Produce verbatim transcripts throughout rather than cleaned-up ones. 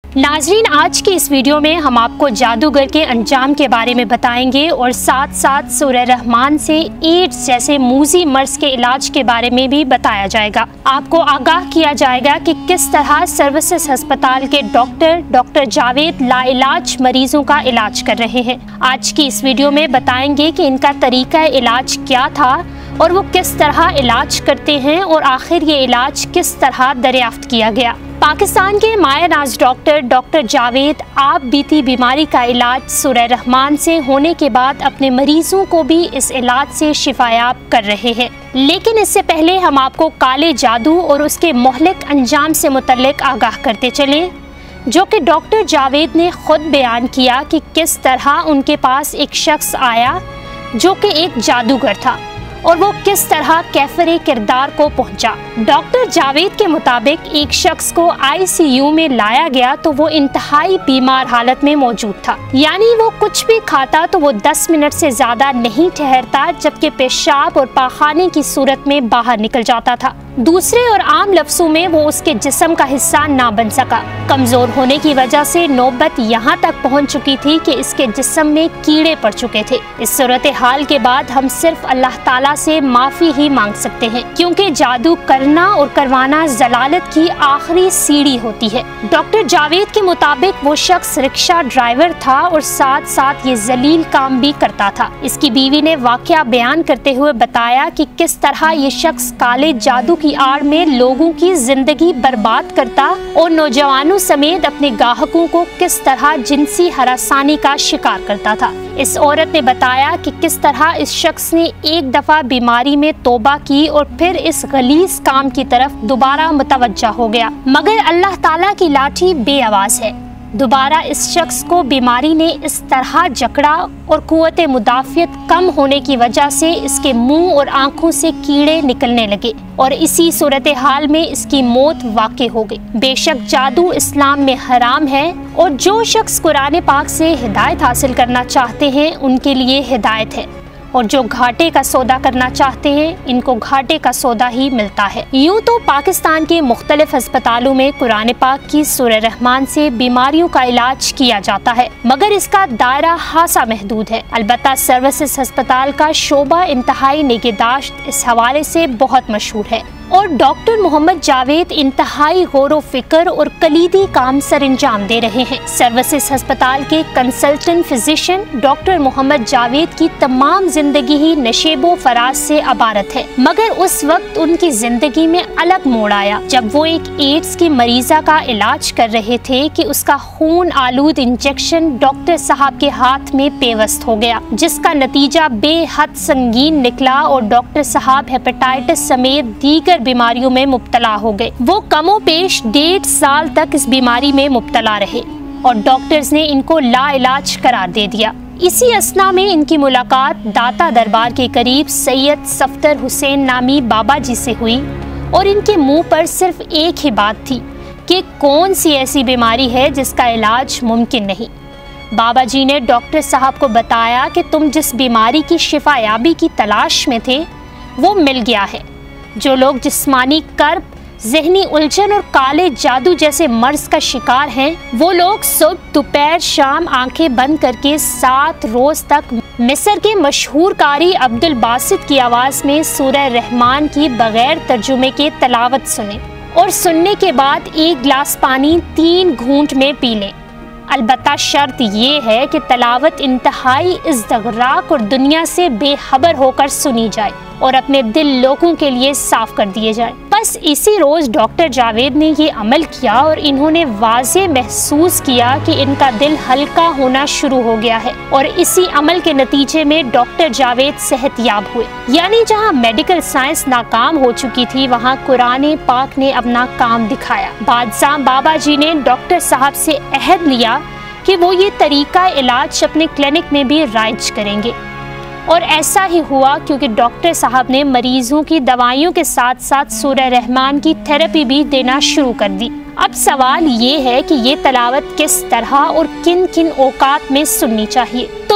नाजरीन, आज की इस वीडियो में हम आपको जादूगर के अंजाम के बारे में बताएंगे और साथ साथ सूरह रहमान से एड्स जैसे मूजी मर्ज के इलाज के बारे में भी बताया जाएगा। आपको आगाह किया जाएगा कि किस तरह सर्विसेज अस्पताल के डॉक्टर डॉक्टर जावेद लाइलाज मरीजों का इलाज कर रहे हैं। आज की इस वीडियो में बताएंगे कि इनका तरीका इलाज क्या था और वो किस तरह इलाज करते हैं और आखिर ये इलाज किस तरह दरियाफ्त किया गया। पाकिस्तान के माया नाज डॉक्टर डॉक्टर जावेद आप बीती बीमारी का इलाज सूरह रहमान से होने के बाद अपने मरीजों को भी इस इलाज से शिफायाब कर रहे हैं। लेकिन इससे पहले हम आपको काले जादू और उसके मोहलिक अंजाम से मुतल्लिक आगाह करते चलें, जो कि डॉक्टर जावेद ने खुद बयान किया कि किस तरह उनके पास एक शख्स आया जो कि एक जादूगर था और वो किस तरह कैफरे किरदार को पहुंचा। डॉक्टर जावेद के मुताबिक एक शख्स को आई सी यू में लाया गया तो वो इंतहाई बीमार हालत में मौजूद था, यानी वो कुछ भी खाता तो वो दस मिनट से ज्यादा नहीं ठहरता, जबकि पेशाब और पाखाने की सूरत में बाहर निकल जाता था। दूसरे और आम लफ्जों में वो उसके जिस्म का हिस्सा ना बन सका। कमजोर होने की वजह से नौबत यहाँ तक पहुँच चुकी थी कि इसके जिस्म में कीड़े पड़ चुके थे। इस सूरत हाल के बाद हम सिर्फ अल्लाह ताला से माफी ही मांग सकते हैं, क्योंकि जादू करना और करवाना जलालत की आखिरी सीढ़ी होती है। डॉक्टर जावेद के मुताबिक वो शख्स रिक्शा ड्राइवर था और साथ साथ ये जलील काम भी करता था। इसकी बीवी ने वाकया बयान करते हुए बताया कि किस तरह ये शख्स काले जादू की आड़ में लोगों की जिंदगी बर्बाद करता और नौजवानों समेत अपने ग्राहकों को किस तरह जिनसी हरासानी का शिकार करता था। इस औरत ने बताया कि किस तरह इस शख्स ने एक दफा बीमारी में तौबा की और फिर इस गलीज काम की तरफ दोबारा मुतवज्जा हो गया, मगर अल्लाह ताला की लाठी बेआवाज है। दोबारा इस शख्स को बीमारी ने इस तरह जकड़ा और कुव्वत मुदाफियत कम होने की वजह से इसके मुंह और आंखों से कीड़े निकलने लगे और इसी सूरत हाल में इसकी मौत वाक़ई हो गई। बेशक जादू इस्लाम में हराम है और जो शख्स कुरान पाक से हिदायत हासिल करना चाहते हैं उनके लिए हिदायत है, और जो घाटे का सौदा करना चाहते हैं इनको घाटे का सौदा ही मिलता है। यूँ तो पाकिस्तान के मुख्तलिफ अस्पतालों में कुरान पाक की सूरह रहमान से बीमारियों का इलाज किया जाता है, मगर इसका दायरा खासा महदूद है। अलबत्ता सर्विसेज अस्पताल का शोबा इंतहाई निगहदाश्त इस हवाले से बहुत मशहूर है और डॉक्टर मोहम्मद जावेद इंतहाई गौर फिक्र और कलीदी काम सर अंजाम दे रहे हैं। सर्विसेज अस्पताल के consultant physician doctor Mohammed Javed की तमाम जिंदगी ही नशेबो फराज से अबारत है, मगर उस वक्त उनकी जिंदगी में अलग मोड़ आया जब वो एक एड्स की मरीजा का इलाज कर रहे थे कि उसका खून आलूद इंजेक्शन डॉक्टर साहब के हाथ में पेवस्त हो गया, जिसका नतीजा बेहद संगीन निकला और डॉक्टर साहब हेपेटाइटिस समेत दीगर बीमारियों में मुब्तला हो गए। वो कमो पेश डेढ़ साल तक इस बीमारी में मुब्तला रहे और डॉक्टर्स ने इनको लाइलाज करार दे दिया। इसी असना में इनकी मुलाकात दाता दरबार के करीब सैयद सफ्तर हुसैन नामी बाबा जी से हुई और इनके मुंह पर सिर्फ एक ही बात थी कि कौन सी ऐसी बीमारी है जिसका इलाज मुमकिन नहीं। बाबा जी ने डॉक्टर साहब को बताया कि तुम जिस बीमारी की शिफायाबी की तलाश में थे वो मिल गया है। जो लोग जिस्मानी कर्ब, ज़हनी उलझन और काले जादू जैसे मर्ज का शिकार हैं, वो लोग सुबह दोपहर शाम आंखें बंद करके सात रोज तक मिस्र के मशहूर कारी अब्दुल बासित की आवाज़ में सूरह रहमान की बगैर तर्जुमे के तलावत सुने और सुनने के बाद एक गिलास पानी तीन घूंट में पी लें। अलबत्ता शर्त ये है कि तलावत इंतहाई इज़्दगराक और दुनिया से बेखबर होकर सुनी जाए और अपने दिल लोगों के लिए साफ कर दिए जाए। बस इसी रोज डॉक्टर जावेद ने ये अमल किया और इन्होंने वाज़े महसूस किया कि इनका दिल हल्का होना शुरू हो गया है और इसी अमल के नतीजे में डॉक्टर जावेद सेहतयाब हुए। यानी जहाँ मेडिकल साइंस नाकाम हो चुकी थी, वहाँ कुरान पाक ने अपना काम दिखाया। बादशाह बाबा जी ने डॉक्टर साहब से अहद लिया कि वो ये तरीका इलाज अपने क्लिनिक में भी राइज करेंगे और ऐसा ही हुआ, क्योंकि डॉक्टर साहब ने मरीजों की दवाइयों के साथ साथ सूरह रहमान की थेरेपी भी देना शुरू कर दी। अब सवाल ये है कि ये तलावत किस तरह और किन किन औकात में सुननी चाहिए। तो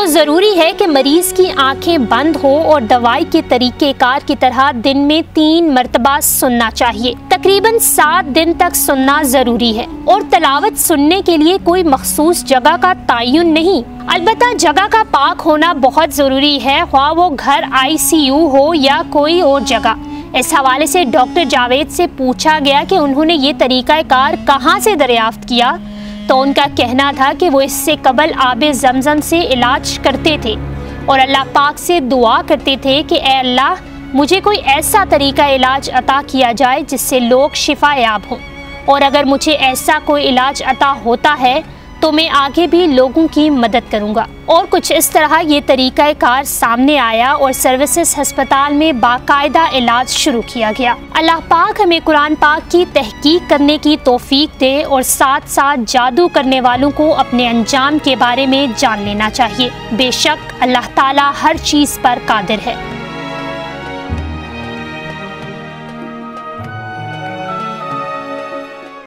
तो ज़रूरी है कि मरीज की आंखें बंद हो और दवाई के तरीक़ेकार की तरह दिन में तीन मरतबा सुनना चाहिए। तकरीबन सात दिन तक सुनना ज़रूरी है और तलावत सुनने के लिए कोई मखसूस जगह का तयन नहीं, अलबत्ता जगह का पाक होना बहुत ज़रूरी है, ख्वाह वो घर आई सी यू हो या कोई और जगह। इस हवाले से डॉक्टर जावेद से पूछा गया कि उन्होंने ये तरीक़ाकार कहाँ से दरियाफ्त किया, तो उनका कहना था कि वो इससे कबल आबे ज़मज़म से इलाज करते थे और अल्लाह पाक से दुआ करते थे कि ए अल्लाह, मुझे कोई ऐसा तरीका इलाज अता किया जाए जिससे लोग शिफा याब हों, और अगर मुझे ऐसा कोई इलाज अता होता है तो मैं आगे भी लोगों की मदद करूंगा। और कुछ इस तरह ये तरीक़ाकार सामने आया और सर्विसेज अस्पताल में बाकायदा इलाज शुरू किया गया। अल्लाह पाक हमें कुरान पाक की तहकीक करने की तौफीक दे और साथ साथ जादू करने वालों को अपने अंजाम के बारे में जान लेना चाहिए। बेशक अल्लाह ताला हर चीज़ पर कादिर है।